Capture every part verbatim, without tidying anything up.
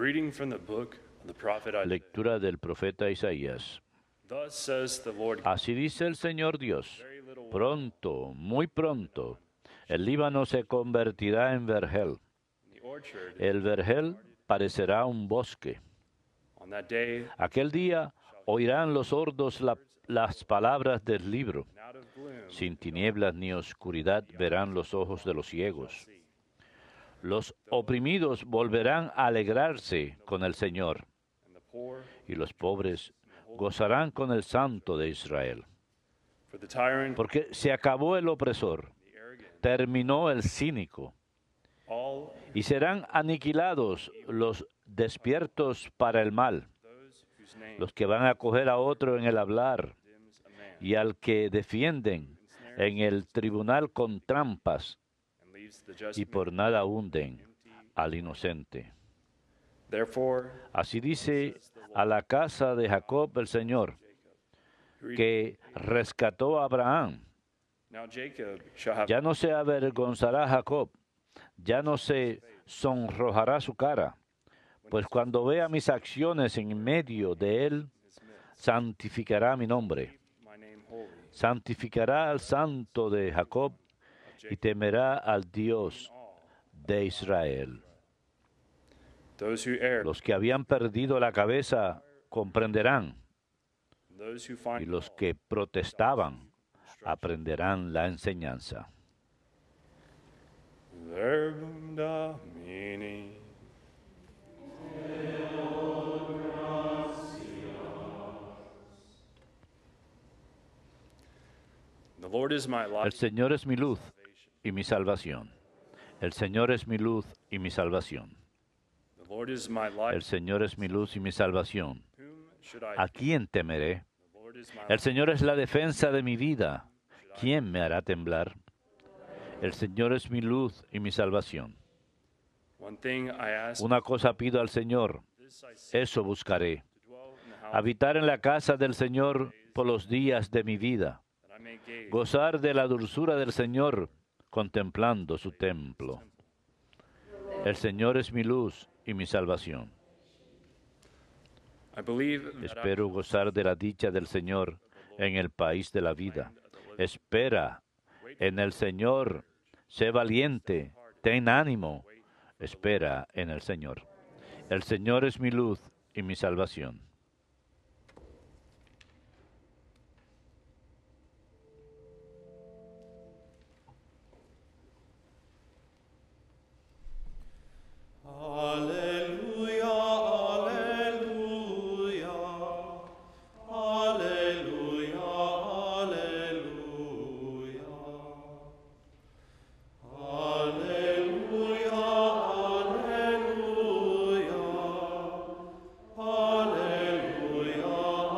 reading from the book of the prophet Isaiah. Lectura del profeta Isaías. Thus says the Lord, Así dice el Señor Dios, pronto, muy pronto, el Líbano se convertirá en vergel. the orchard, El vergel parecerá un bosque. on that day, Aquel día oirán los sordos la- las palabras del libro. and out of gloom, Sin tinieblas ni oscuridad verán los ojos de los ciegos. Los oprimidos volverán a alegrarse con el Señor, and the poor, y los pobres gozarán con el Santo de Israel. for the tyrant, Porque se acabó el opresor, the arrogant, terminó el cínico, all y serán aniquilados los despiertos para el mal, those whose name los que van a coger a otro en el hablar, condemns a man y al que defienden en el tribunal con trampas, and leaves the just y man por nada hunden al inocente. Therefore, Así dice a la casa de Jacob el Señor, que rescató a Abraham. now Jacob shall have Ya no se avergonzará Jacob, ya no se sonrojará su cara, pues cuando vea mis acciones en medio de él, santificará mi nombre, my name holy. santificará al Santo de Jacob y temerá al Dios de Israel. Those who err, Los que habían perdido la cabeza comprenderán, those who y find los que protestaban aprenderán la enseñanza. verbum Domini. The Lord is my El light. Señor es mi luz y mi salvación. El Señor es mi luz y mi salvación. The Lord is my El light. Señor es mi luz y mi salvación. Whom should I ¿A fear? quién temeré? The Lord is my El light. Señor es la defensa de mi vida. ¿Quién me hará temblar? El Señor es mi luz y mi salvación. One thing I ask, Una cosa pido al Señor, this I seek, eso buscaré. to dwell in the house, Habitar en la casa del Señor por los días de mi vida. that I may gaze Gozar de la dulzura del Señor contemplando su templo. El Señor es mi luz y mi salvación. I believe that I Espero gozar de la dicha del Señor en el país de la vida. Espera en el Señor, sé valiente, ten ánimo. Espera en el Señor. El Señor es mi luz y mi salvación. Alleluia, alleluia, alleluia, alleluia. Alleluia, alleluia, alleluia,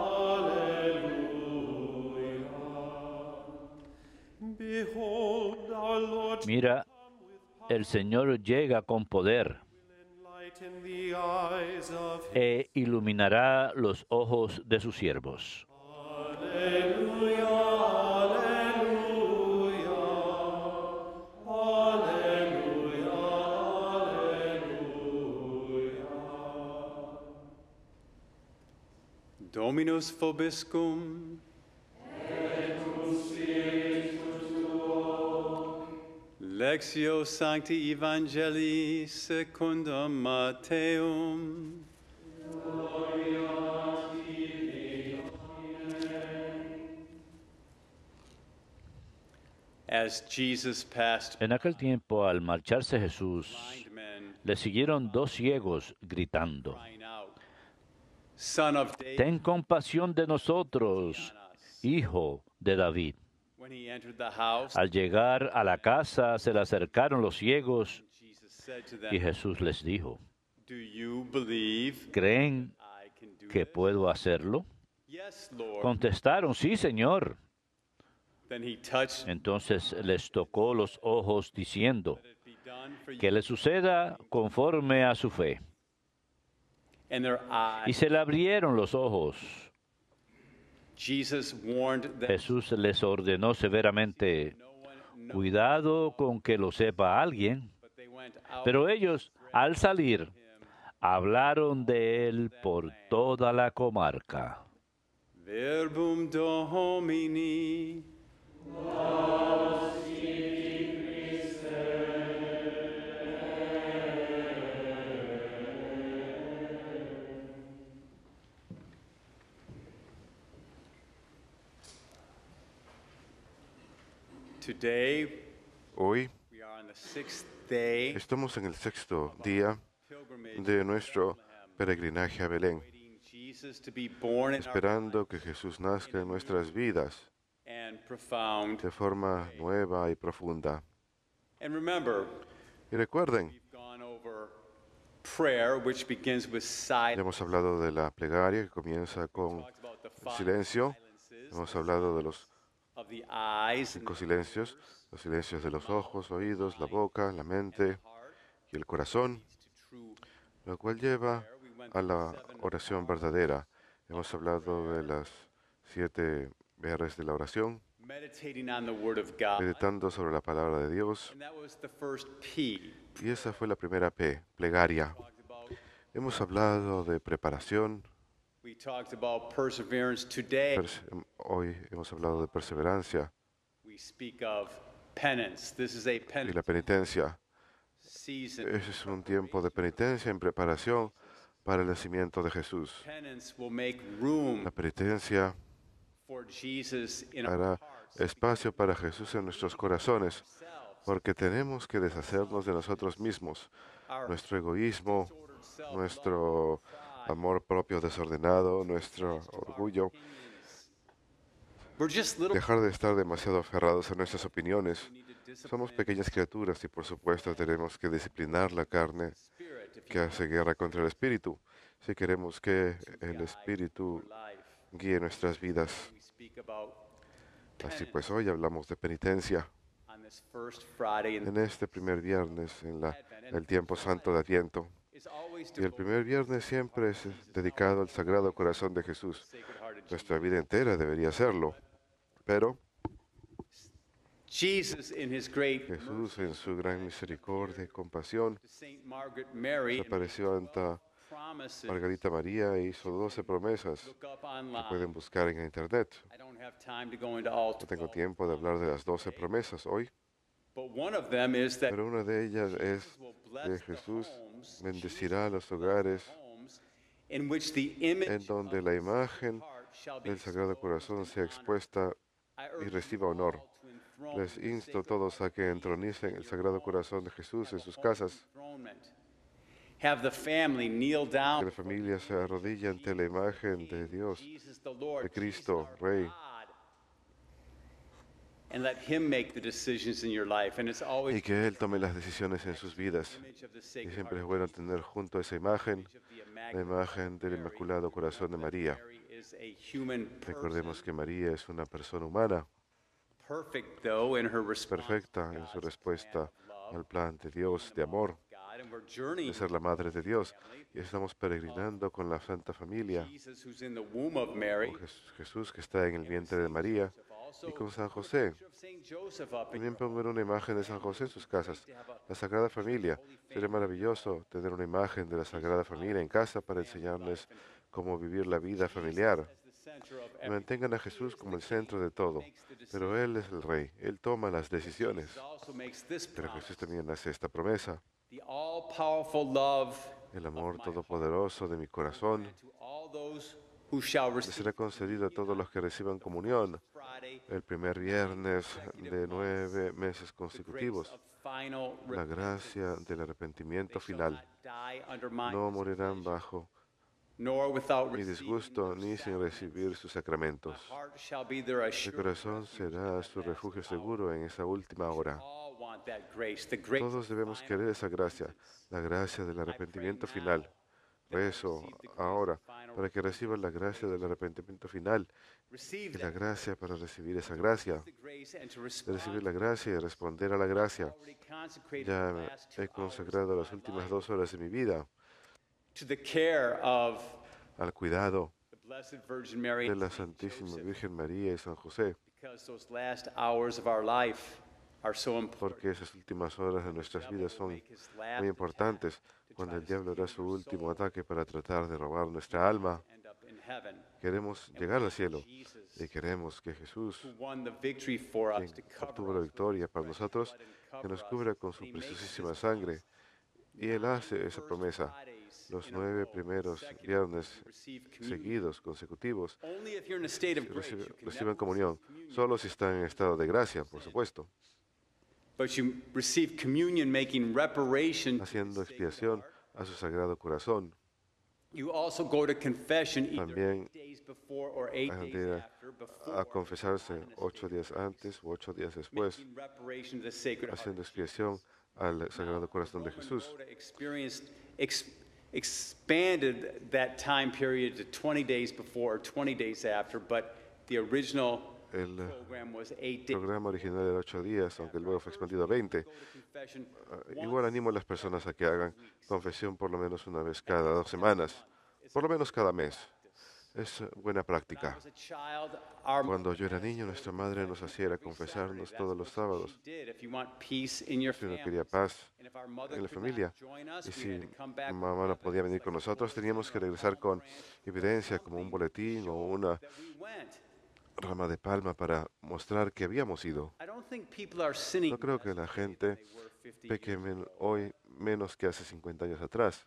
alleluia. Behold, our Lord Mira, el Señor llega con poder enlighten the eyes of e iluminará los ojos de sus siervos. Alleluia, alleluia, alleluia, alleluia. Dominus vobiscum. Lectio Sancti Evangelii secundum Matteum. As Jesus passed, En aquel tiempo, al marcharse Jesús, blind men le siguieron dos ciegos gritando, crying out, Son of David. «Ten compasión de nosotros, hijo de David». When he entered the house, Al llegar a la casa, se le acercaron los ciegos Jesus said to y them, Jesús les dijo, Do you believe ¿creen I can do que this? puedo hacerlo? Yes, Lord. Contestaron, sí, Señor. Then he touched Entonces les tocó los ojos diciendo, it be done for you. que le suceda conforme a su fe. And their Y eyes. se le abrieron los ojos. Jesus warned them. Jesús les ordenó severamente, No one knows, cuidado con que lo sepa alguien. but they went out Pero ellos, al salir, hablaron de él por toda la comarca. Verbum Domini. Today, Hoy we are on the sixth day estamos en el sexto día pilgrimage de nuestro peregrinaje a Belén, waiting Jesus to be born in our esperando que Jesús nazca en nuestras vidas and profound. de forma nueva y profunda. And remember, Y recuerden, we've gone over prayer, which begins with ya silence. hemos hablado de la plegaria que comienza con Talked about the el five silencio, silences hemos hablado de los of the eyes and cinco silencios, los silencios de los ojos, oídos, la boca, la mente heart y el corazón, to true lo cual lleva prayer. We went a through la seven oración verdadera. Hemos hablado de las siete R's de la oración, meditating on the Word of God. meditando sobre la palabra de Dios, And that was the first P. y esa fue la primera P, plegaria. Talked about, Hemos hablado de preparación, we talked about perseverance. Today, perse- hoy hemos hablado de perseverancia we speak of penance. This is a y penance la penitencia. season. Ese es un tiempo de penitencia en preparación para el nacimiento de Jesús. Penance will make room La penitencia for Jesus in our hará hearts. espacio para Jesús en nuestros corazones, Ourselves, porque tenemos que deshacernos de nosotros mismos, our nuestro egoísmo, disordered self, nuestro amor propio desordenado, nuestro orgullo, opinions. We're just little. dejar de estar demasiado aferrados a nuestras opiniones. We need to discipline Somos pequeñas criaturas y por supuesto tenemos que disciplinar la carne the spirit if que you hace guerra contra el espíritu, si queremos que el guide espíritu your life. guíe nuestras vidas. We speak about Así pues, hoy hablamos de penitencia on this first Friday in en este primer viernes en la, el tiempo santo de Adviento. is always Y el devoted primer viernes siempre es dedicado al Sagrado Corazón de Jesús. to Sacred Heart of Jesus. Nuestra vida entera debería serlo. Pero Jesus in his great Jesús, en su gran misericordia y compasión, to Saint Margaret Mary se apareció ante promises. Margarita María e hizo doce promesas Look up que online. pueden buscar en internet. I don't have time to go into all No tengo tiempo de hablar de las doce promesas hoy, but one of them is that pero una de ellas es will que bless the Jesús homes, bendecirá los hogares homes in which the image en donde la imagen heart shall be del Sagrado Corazón sea expuesta I y urge reciba you honor. all to enthrone Les the insto a sacred todos a que entronicen el Sagrado Corazón de Jesús en sus casas, enthronement. Have the family kneel que down la familia se arrodille ante la imagen de Dios, Jesus the Lord, de Cristo, Jesus our Rey. God, and let him make the decisions in your life. And it's always y que Él tome las decisiones en sus vidas. image of the Y Sacred siempre es Heart bueno tener junto a esa imagen of the la Immaculate imagen del Inmaculado Corazón de María. Mary is a human person, Recordemos que María es una persona humana, perfect though in her response perfecta en su respuesta al plan de Dios, de amor, to God, and we're journeying de ser la madre de Dios. Y estamos peregrinando con la Santa Familia, Jesus who's in the womb of Mary, con Jes- Jesús que está en el vientre de María, y con San José. of Saint Joseph up in También poner una imagen de San José en sus casas. La Sagrada Familia. Sería maravilloso tener una imagen de la Sagrada Familia en casa para enseñarles cómo vivir la vida familiar. as the center of Y every. mantengan a Jesús como el centro de todo. Pero Él es el Rey. Él toma las decisiones. Jesus also makes this Pero promise. Jesús también hace esta promesa. The all-powerful love El amor todopoderoso de mi corazón to all those who shall le receive será concedido a todos los que reciban comunión Friday el primer viernes de nueve meses the grace consecutivos. of final La gracia repentance. del arrepentimiento They shall final. not die under my No morirán bajo nor without ni receiving disgusto their ni sin sacraments. recibir sus My sacramentos. heart shall be their Mi assurance. corazón será su refugio seguro en esa última hora. All want that grace, the grace Todos of debemos final querer esa gracia, la gracia del arrepentimiento final. Rezo ahora para que reciban la gracia del arrepentimiento final receive y la that gracia para recibir esa gracia, the grace and to de respond recibir la gracia y responder a la gracia. already consecrated Ya the last two he hours consagrado of las my últimas life dos horas de mi vida to the care of al cuidado the Blessed Virgin Mary de and la Saint Santísima Joseph, Virgen María y San José, because those last hours of our life are so important. porque esas últimas horas de nuestras vidas son Make his last muy importantes, cuando el diablo hará su último ataque para tratar de robar nuestra alma. end up in heaven. Queremos llegar al cielo y queremos que Jesús, Who won the victory for us quien to obtuvo cover la us with victoria his para precious nosotros, blood and que cover nos us. cubra con su And he makes preciosísima this sangre. Y Él hace esa first promesa Fridays los in a nueve row, primeros consecutive, viernes you receive communion. seguidos, consecutivos. Only if you're in a state of grace, Recibe- you can reciban never comunión, receive communion. solo si están en estado de gracia, por supuesto, But you receive communion making reparation to his haciendo sacred expiación heart. a su sagrado corazón. You also go to confession either También eight days before or eight han days de ir after, before a or confesarse not in a ocho state días of grace, antes u ocho días después, making reparation to the sacred heart haciendo of expiación Jesus. al Now, sagrado the corazón de Roman Jesús. Rota experienced ex, expanded that time period to twenty days before or twenty days after, but the original El eh, program was eight days. programa original era ocho días, aunque luego fue expandido a veinte. Go to confession Ah, once Igual animo a las personas a que hagan confesión por lo menos una vez cada dos semanas, It's por lo menos cada mes. Es eh, buena When I práctica. was a child, our Cuando yo era niño, nuestra madre nos hacía era confesarnos todos los sábados. she did. If you want peace in your Si uno family, quería paz and if our mother en la could not familia, join us, y we si had to come back with mamá no podía venir evidence, con like a nosotros, teníamos que regresar con evidencia como un boletín o una that we went. rama de palma para mostrar que habíamos ido. I don't think people are sinning No creo que less la today gente than they were fifty peque years men- ago. hoy menos que hace cincuenta años atrás.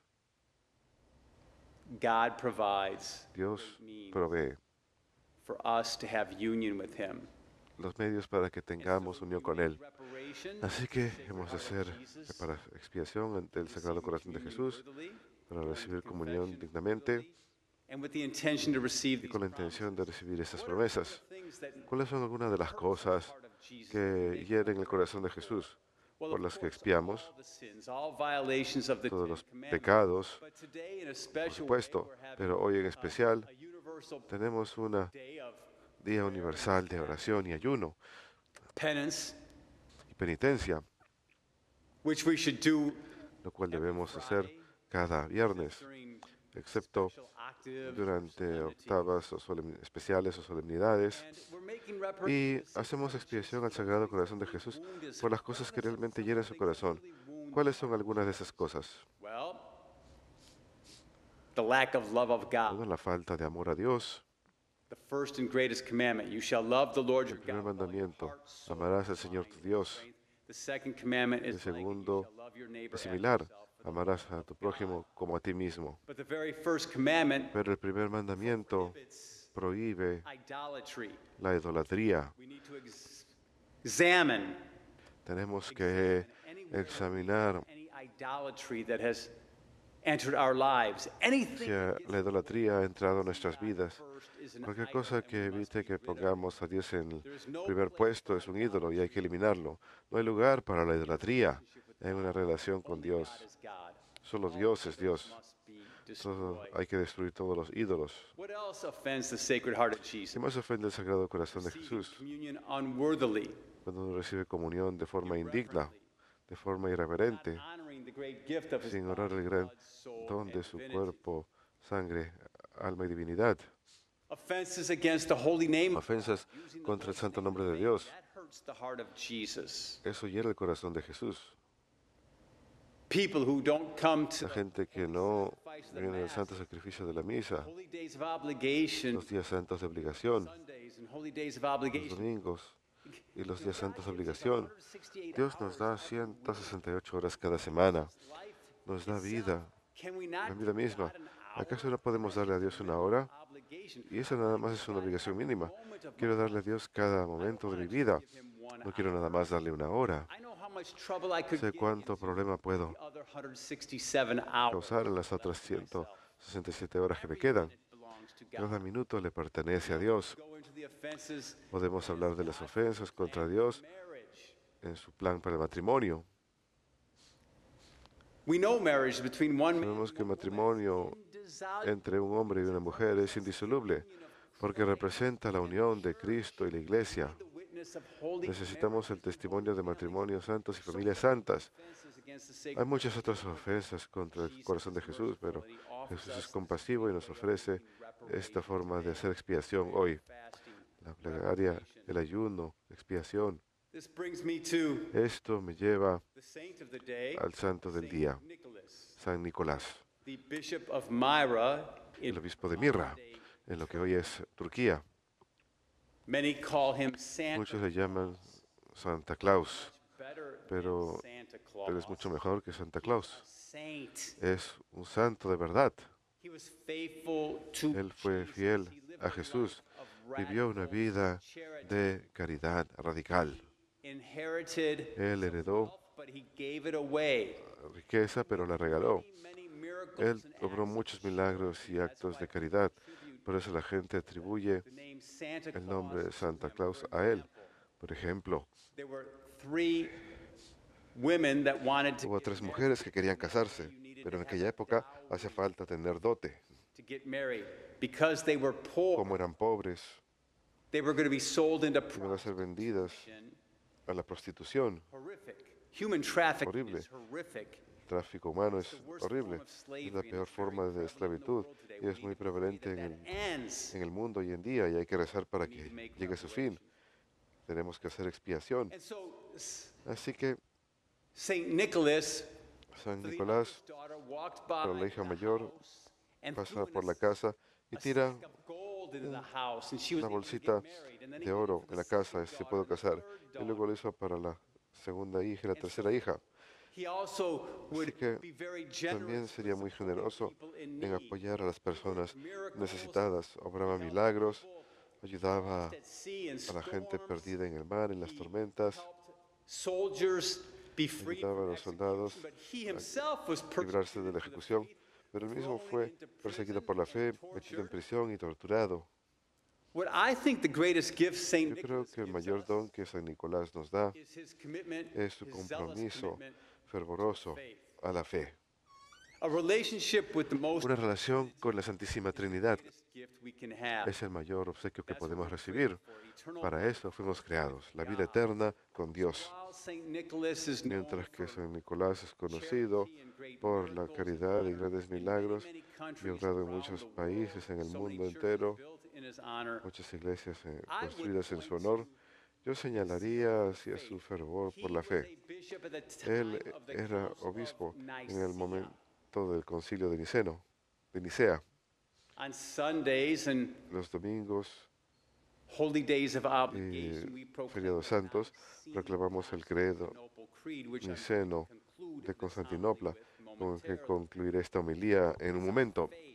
God provides Dios means provee for us to have union with Him. los medios para que tengamos unión con Él. Reparation, Así que hemos de heart of hacer Jesus, para expiación ante el Sagrado Corazón de Jesús, worthily, para recibir comunión confession dignamente worthily, and with the intention to receive y these con la promises. intención de recibir estas What are some of promesas. the things that ¿Cuáles son algunas de las hurt the cosas heart of Jesus que and make hieren el corazón de Jesús, Well, por of las que course, expiamos all the sins, all violations of the todos Ten los Commandments. pecados, But today, in a por special way, supuesto? we're having Pero hoy en a- especial a universal tenemos un day of día universal de oración y ayuno penance, y penitencia, which we should do lo cual every debemos hacer Friday, cada viernes, during excepto special octave durante solemnities. octavas o solemn- especiales o solemnidades. And we're making Y reparation to hacemos the expiación al Sagrado Corazón de Jesús wound his por las heart. cosas What que are some realmente things hieren su that corazón. really wound ¿Cuáles the son heart of algunas de Jesus? esas cosas? Well, the lack of love of God. Bueno, la falta de amor a Dios. The first and greatest commandment, you shall love the Lord your El primer God with all your mandamiento, heart, soul, amarás al Señor tu mind, Dios. strength. The second commandment El is like it, you segundo shall love your neighbor es as similar, yourself, for the amarás love a tu of God. prójimo como a ti mismo. But the very first commandment Pero el primer mandamiento prohibits prohíbe idolatry. la idolatría. We need to ex- examine, Tenemos que examine anywhere examinar any idolatry that has entered our lives. Anything si that a- gets la idolatría ha entrado en nuestras God vidas. first is an Cualquier idol cosa and que we must evite be que rid of it. pongamos a Dios en el There is no primer place puesto for es un ídolo y hay que eliminarlo. No hay lugar para la idolatría en una relación con Only Dios. God is God. Solo All Dios es others Dios. must be Todo- destroyed. hay que destruir todos los ídolos. What else offends the Sacred Heart of ¿Qué Jesus? más ofende el Sagrado Corazón de Receiving Jesús? communion unworthily, Cuando uno recibe comunión de forma indigna, irreverently, de forma not irreverente, honoring the great gift of his sin honrar body, el gran blood, soul, don and de su divinity. cuerpo, sangre, alma y divinidad. Offenses against the holy name of Ofensas God, using the contra el Lord's santo name nombre in de vain, Dios. that hurts the heart of Jesus. Eso hiere el corazón de Jesús. People who don't come to La the gente que no sacrifice of the viene al Mass, santo sacrificio de la misa, holy days of obligation, los días santos de obligación, Sundays and holy days of los obligation. domingos y los días santos de obligación. Dios nos da ciento sesenta y ocho horas cada semana, nos da vida, la vida misma. ¿Acaso no podemos darle a Dios una hora? Y eso nada más es una obligación mínima. Quiero darle a Dios cada momento de mi vida. No quiero nada más darle una hora. Sé cuánto problema puedo causar en las otras ciento sesenta y siete horas que me quedan. Cada minuto le pertenece a Dios. Podemos hablar de las ofensas contra Dios en su plan para el matrimonio. Sabemos que el matrimonio entre un hombre y una mujer es indisoluble porque representa la unión de Cristo y la Iglesia. Necesitamos el testimonio de matrimonios santos y familias santas. Hay muchas otras ofensas contra el corazón de Jesús, pero Jesús es compasivo y nos ofrece esta forma de hacer expiación hoy. La plegaria, el ayuno, expiación. Esto me lleva al santo del día, San Nicolás, The Bishop of Myra, el in obispo de Mirra, en lo que hoy es Turquía. many call him Santa, Muchos le llaman Santa Claus, better pero than Santa él es Claus. mucho mejor que Santa Claus. Saint. Es un santo de verdad. He was faithful to Él fue Jesus. fiel He lived a a Jesús, life of vivió una radical vida charity. de caridad radical. Inherited Él heredó wealth, but he gave it away. riqueza, pero la regaló. Many miracles Él and obró acts of muchos milagros y actos de caridad. Por eso la gente atribuye the name Santa el nombre de Claus to Santa him. Claus For a él. example, Por ejemplo, there were three women that wanted to hubo get tres married. mujeres que querían casarse, You needed pero en to have aquella a época dowry hacía falta tener dote. to get married because they were poor. Como eran pobres, They were going to be sold into iban a ser vendidas prostitution. a la prostitución. Horrific. Human trafficking Horrible. is horrific. El tráfico humano es It's the worst horrible. form of slavery, Es la and peor it's very forma de prevalent in the esclavitud world today. y We es muy need to pray prevalente that en that el, ends. en el mundo hoy en día y hay que rezar para We need que to make llegue a su fin. reparation. Tenemos que hacer expiación. And so S- Así que Saint Nicholas, San the Nicolás eldest daughter, walked by para la hija the mayor house and pasa threw in por a la s- casa y a tira sack of gold into the house, and she was una able to get bolsita married. And then he de did it oro for en la the casa y second se daughter pudo and the casar. third Y luego lo daughter. hizo para la segunda hija y la And tercera so hija. He also would que be very También generous sería with muy supporting generoso people in en need. apoyar a las personas Miracles, necesitadas. Obraba helped milagros, people ayudaba lost at sea in a la gente storms. perdida en el mar, en las He tormentas, helped soldiers be free ayudaba a from los soldados execution, but he himself was librarse de persecuted la for the ejecución. faith, Pero él mismo thrown fue into perseguido prison por la fe, and metido en tortured. prisión y torturado. What I think the greatest gift Saint Yo creo Nicholas que el gives mayor us don que San Nicolás nos da is his commitment, es su his zealous compromiso commitment fervoroso faith. a la fe. A relationship with the most Una relación con la Santísima Trinidad greatest gift we can have. es el mayor obsequio que That's what podemos we're recibir. created for, eternal Para life. eso fuimos creados, la vida eterna con Dios. While Saint Nicholas is known Mientras que for San Nicolás es conocido charity and great por la miracles caridad y and grandes honor in milagros many, many y countries honrado en around muchos the world, países en el so mundo many churches entero, built in his honor, muchas iglesias eh, I would construidas en su point honor, to yo señalaría hacia su fervor he por la was fe. a bishop at the time Él of the era Council of obispo en el Nicaea. momento del concilio de Niceno, de Nicea. On Sundays and Los domingos holy days of y obligation, we proclaim feriados the santos Nicene proclamamos el credo Constantinople Creed, which I'm niceno going to conclude de this Constantinopla, homily with con el que momentarily. concluiré esta homilía en un momento. Faith.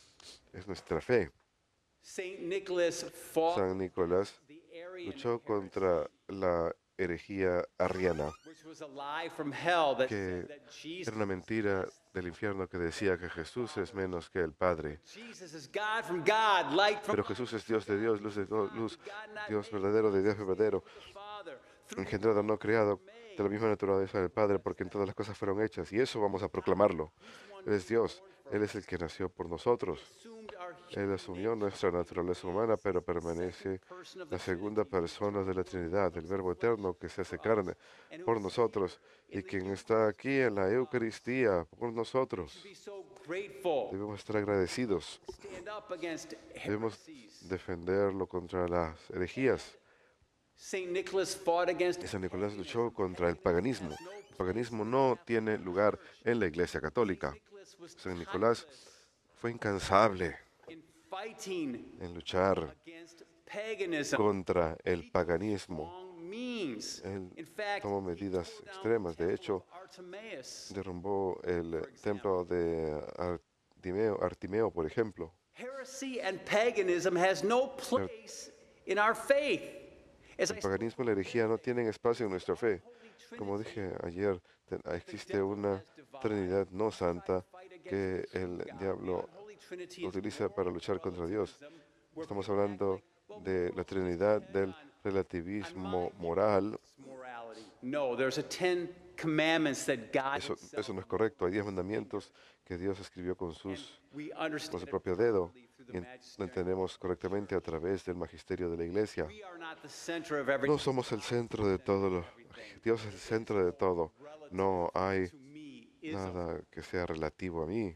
Es nuestra fe. Saint Nicholas fought San Nicolás the Arian luchó heresy, contra la herejía arriana, which was a lie from hell that que said that Jesus, era una mentira del infierno que decía que Jesús es menos que el Padre. Jesus is God from God, light from Pero Jesús es Dios de Dios, luz de Dios, luz, God, not Dios made, verdadero de Dios verdadero, the Father, through engendrado, no creado, de la misma naturaleza del Padre, porque en todas las cosas fueron hechas, y eso vamos a proclamarlo. Él es Dios, Él es el que nació por nosotros. assumed our Él asumió nuestra naturaleza humana, pero permanece person of la the segunda persona de la Trinidad, el Verbo eterno que se hace carne por nosotros y quien está aquí en la Eucaristía por nosotros. be so grateful. Debemos estar agradecidos, Stand up against debemos heresies. defenderlo contra las herejías. Saint Nicholas fought against Y San Nicolás luchó contra el paganismo. El paganismo no tiene lugar en la Iglesia Católica. Nicholas was San Nicolás fue incansable in fighting en luchar against paganism. contra el paganismo. Long means. Él In fact, tomó he medidas tore down extremas. the De temple hecho, of Artemis. derrumbó el templo de Artimeo, Artimeo, por ejemplo. Heresy and paganism has no place in our faith. As I El paganismo y la herejía no tienen espacio en nuestra fe. Como dije ayer, te- existe una Trinidad no santa que el diablo utiliza para luchar contra Dios. Estamos hablando de la Trinidad del relativismo moral. morality. No, there's a Ten Commandments that God Eso, himself- eso no es correcto. Hay diez mandamientos que Dios escribió con, sus, we con understand su it propio dedo through y the en- lo magisterium. entendemos correctamente a través del magisterio de la Iglesia. We are not the center of every No somos el centro de todo. Lo, Dios es el centro de todo. No hay to me is nada que sea relativo a mí.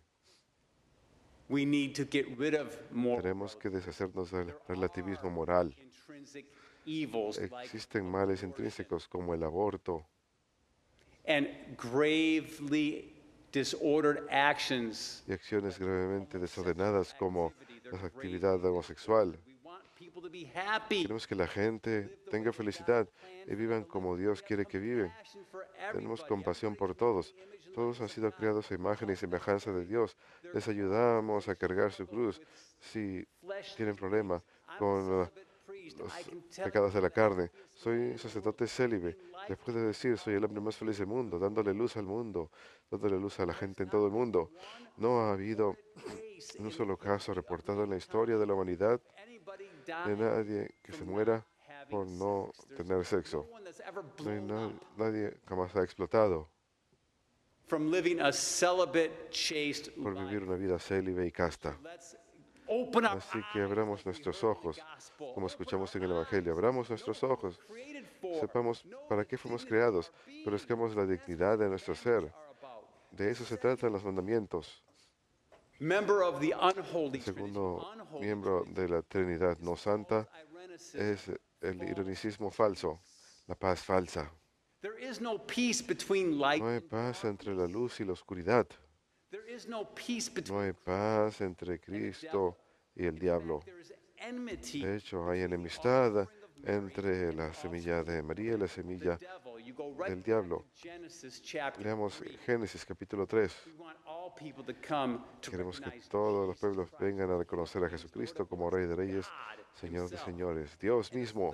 we need to get rid of more Tenemos que deshacernos del relativismo moral. intrinsic evils like Existen males intrínsecos como el aborto and gravely disordered actions. y acciones gravemente desordenadas como la actividad homosexual. We want people to be happy. Queremos que la gente tenga felicidad y vivan como Dios quiere que viven. Compassion for Tenemos everybody. compasión por todos. Todos han sido creados a imagen y semejanza de Dios. Les ayudamos a cargar su cruz si tienen problema con uh, los pecados de la carne. Soy sacerdote célibe. Les puedo decir, soy el hombre más feliz del mundo, dándole luz al mundo, dándole luz a la gente en todo el mundo. No ha habido un solo caso reportado en la historia de la humanidad de nadie que se muera por no tener sexo. No hay na- nadie jamás ha explotado From living a celibate, chaste por life. vivir una vida célibe y casta. Let's open up Así que abramos nuestros ojos, como escuchamos en el Evangelio. Abramos nuestros ojos. created for. Sepamos para qué fuimos creados. Conozcamos la dignidad de nuestro ser. De eso se tratan los mandamientos. Member of the unholy El Trinity. segundo Unholy miembro de la Trinidad no santa Irenicism. es el ironicismo falso, la paz falsa. There is no peace between light. No hay paz entre la luz y la oscuridad. There is no peace No between. hay paz entre Cristo y el diablo. There is enmity. De hecho, hay enemistad entre la semilla de María y la semilla Devil. You go right del diablo. to Genesis chapter Leamos three. Génesis capítulo tres. We want all people to come to Queremos que recognize todos los pueblos vengan a reconocer a Jesucristo como Rey de Reyes, Señor de Señores, Dios mismo.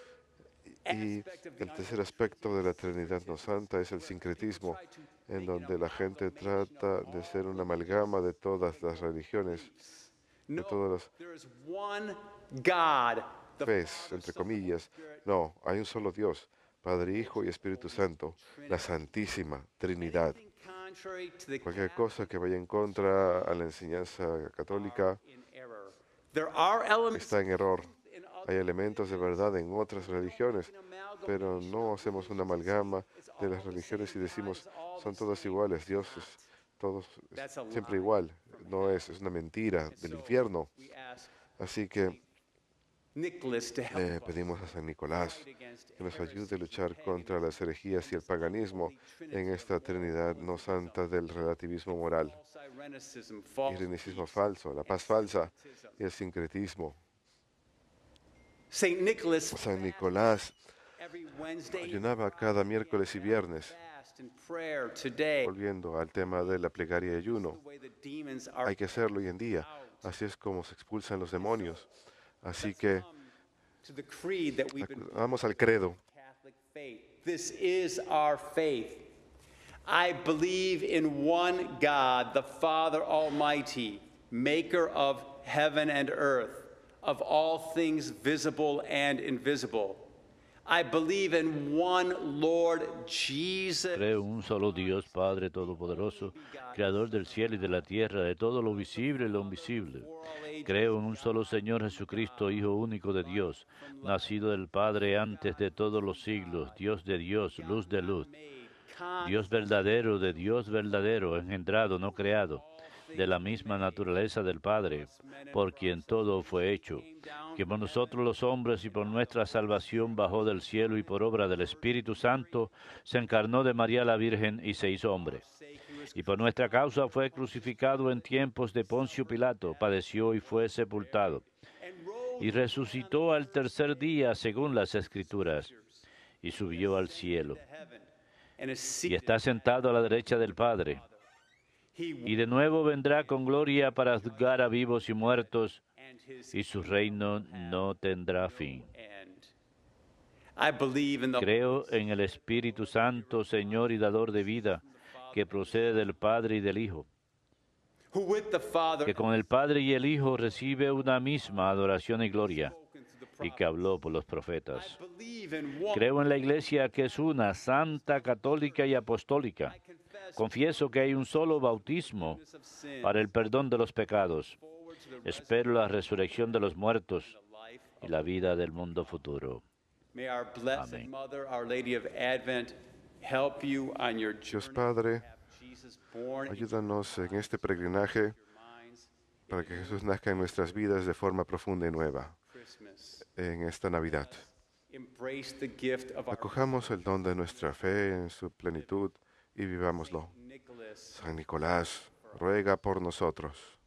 Y el tercer aspecto de la Trinidad no santa es el sincretismo, en donde la gente trata de ser una amalgama de todas las religiones, de No, todas there is one God, the las fes, entre comillas. No, hay un solo Dios, Padre, Hijo y Espíritu Santo, la Santísima Trinidad. Anything contrary to the Cualquier Catholic cosa que vaya en contra a la enseñanza católica in error. There are elements está en error. in other Hay elementos de verdad en otras religiones, pero no hacemos una amalgama de las religiones y decimos son todas iguales, Dios es todos es siempre igual. No es, es una mentira del infierno. we ask Así que Nicholas to help le us pedimos a San Nicolás fight against que nos heresy, ayude a luchar contra las herejías y el paganismo en esta Trinidad no santa del relativismo moral, false Irenicism, false irenicismo falso, la paz falsa y el sincretismo. Saint Nicholas San Nicolás every Wednesday ayunaba cada miércoles y viernes. fast and prayer today. Volviendo al tema de la plegaria y ayuno, The way the demons are hay que hacerlo hoy en día. Así es como se expulsan los demonios. Así que to the creed that we've been vamos al credo. Catholic faith. This is our faith. I believe in one God, the Father Almighty, maker of heaven and earth, of all things visible and invisible. I believe in one Lord Jesus. Creo en un solo Dios, Padre Todopoderoso, Creador del cielo y de la tierra, de todo lo visible y lo invisible. Creo en un solo Señor Jesucristo, Hijo único de Dios, nacido del Padre antes de todos los siglos, Dios de Dios, luz de luz, Dios verdadero de Dios verdadero, engendrado, no creado, de la misma naturaleza del Padre, por quien todo fue hecho, que por nosotros los hombres y por nuestra salvación bajó del cielo y por obra del Espíritu Santo se encarnó de María la Virgen y se hizo hombre. Y por nuestra causa fue crucificado en tiempos de Poncio Pilato, padeció y fue sepultado. Y resucitó al tercer día según las Escrituras, y subió al cielo. And is Y seated está sentado a la derecha del Padre. He Y de nuevo vendrá con gloria para juzgar a vivos y muertos, and his y su reino no tendrá fin. end. I believe in the Creo en el Espíritu Santo, Señor y dador de vida, que procede del Padre y del Hijo, who with the Father que con el Padre y el Hijo recibe una misma adoración y gloria, y que habló por los profetas. believe in one. Creo en la Iglesia que es una, santa, católica y apostólica. Confieso que hay un solo bautismo of sin, para el perdón de los pecados. forward to the Espero la resurrección de los muertos life. y la vida del mundo futuro. May our blessed Amén. Mother, Our Lady of Advent, help you on your Dios journey. Padre, Have Jesus born in ayúdanos en este peregrinaje your minds. para que Jesús nazca en nuestras vidas de forma profunda y nueva Christmas. en esta Navidad. Embrace the gift of our Acojamos el don de nuestra fe en su plenitud y vivámoslo. Nicholas San Nicolás, ruega por nosotros.